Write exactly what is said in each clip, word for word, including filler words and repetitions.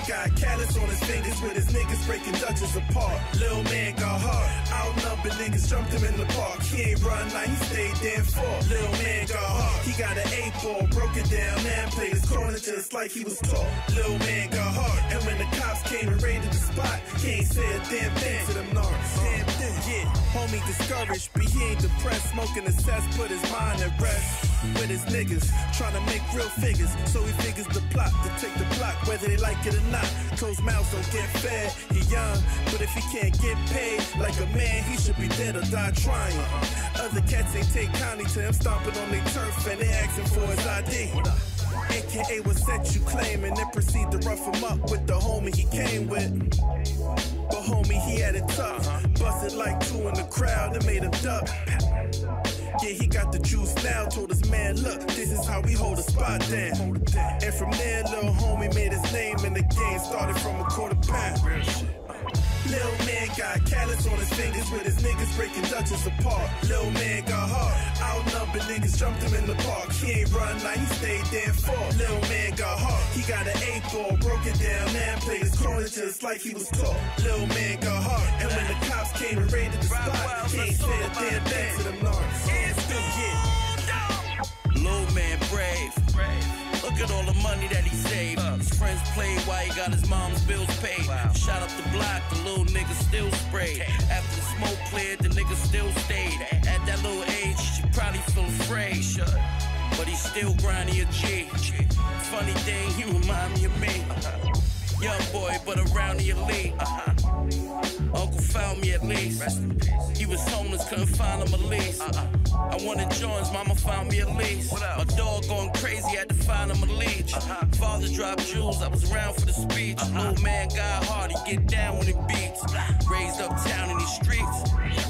got callus on his fingers with his niggas breaking Dutchess apart. Lil Man Got Heart, outnumbered niggas jumped him in the park. He ain't run, now he stayed there and fought. Lil Man Got Heart, he got an eight ball, broke it down and played his corner just like he was taught. Lil Man Got Heart, and when the cops came and raided the spot, he ain't say a damn thing to them narcs. Damn thing, yeah. Homie discouraged, but he ain't depressed. Smoking the cess, put his mind at rest. With his niggas, trying to make real figures. So he figures the plot to take the block, whether they like it or not. Closed mouths don't get fed, he young, but if he can't get paid like a man, he should be dead or die trying. Other cats ain't take kindly to him stomping on their turf and they asking for his I D. A K A what set you claim, and then proceed to rough him up with the homie he came with. But homie, he had it tough, busted like two in the crowd and made him duck. Yeah, he got the juice now, told his man, look, this is how we hold a spot down. And from there, little homie made his name in the game, started from a quarter pound. Lil Man got callus on his fingers with his niggas breaking Dutchess apart. Lil Man Got Heart, outnumbered niggas jumped him in the park. He ain't run, now he stayed there and fought. Lil Man Got Heart, he got an eight ball, broke it down and played his corner just like he was taught. Lil Man Got Heart, and when the cops came and raided the spot, he ain't say a damn thing to them narcs. Lil Man brave. Look at all the money that he saved. His friends played while he got his mom's bills paid. Shot up the block, the little nigga still sprayed. After the smoke cleared, the nigga still stayed. At that little age, she probably feel afraid. But he still grinding a G. Funny thing, he remind me of me. Young boy, but around the elite. Uncle found me at least. He was homeless, couldn't find him a lease. I wanted joints, mama found me a lease. My dog going crazy, had to find him a leech. Father dropped jewels, I was around for the speech. Lil Man got hard, he get down when he beats. Raised uptown in these streets.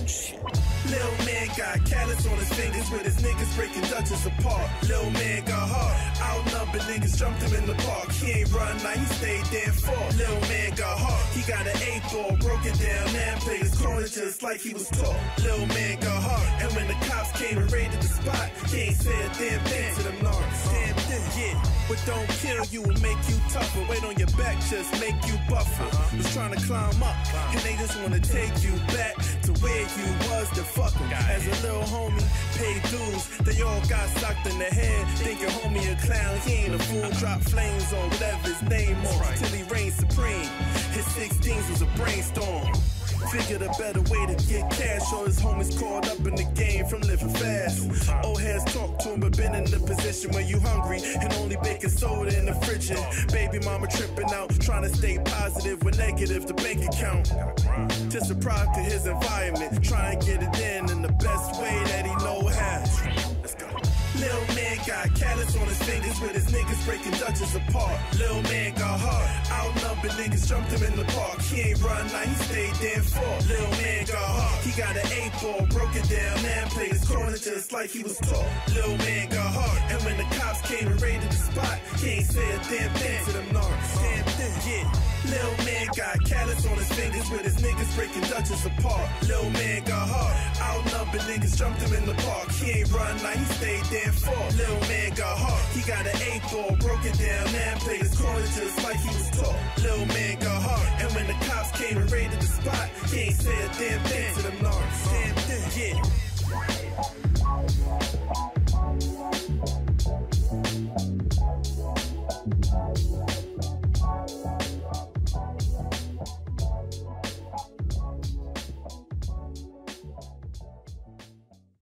Lil Man got callus on his fingers with his niggas breaking Dutchess apart. Lil Man Got Heart, outnumbered niggas jumped him in the park. He ain't run, now he stayed there and fought. Lil Man Got Heart, he got an eight ball, broke it down and played his corner just like he was taught. Lil Man Got Heart, and when the cops came and raided the spot, he ain't say a damn thing to them narcs. Damn thing, yeah. What don't kill you will make you tougher. Weight on your back just make you buffer. Was trying to climb up, and they just wanna take you back to where you was to fuck em. As a little homie, paid dues, they all got socked in the head. Thinking homie a clown, he ain't a fool. Drop flames on whatever his name was till he reigned supreme. His sixteens was a brainstorm. Figured a better way to get cash. All his homies caught up in the game from living fast. Old heads talk to him, but been in the position where you hungry and only baking soda in the fridge. Baby mama tripping out, trying to stay positive with negative the bank account. Just a product of his environment, try and get it in in the best way that he know how. Let's go. Lil Man got callus on his fingers with his niggas breaking Dutchess apart. Lil Man Got Heart, outnumbered niggas jumped him in the park. He ain't run, now he stayed there and fought. Lil Man Got Heart, he got an eight ball, broke it down and played his corner just like he was taught. Lil Man Got Heart, and when the cops came and raided the spot, he ain't say a damn thing to them narcs. Damn thing, yeah. Lil Man got callus on his fingers with his niggas breaking Dutchess apart. Lil Man Got Heart, outnumbered niggas jumped him in the park. He ain't run, now he stayed there and fought. Lil Man Got Heart, he got an eight ball, broke it down and played his corner just like he was taught. Lil Man Got Heart, and when the cops came and raided the spot, he ain't say a damn thing to them narcs. Damn thing, yeah.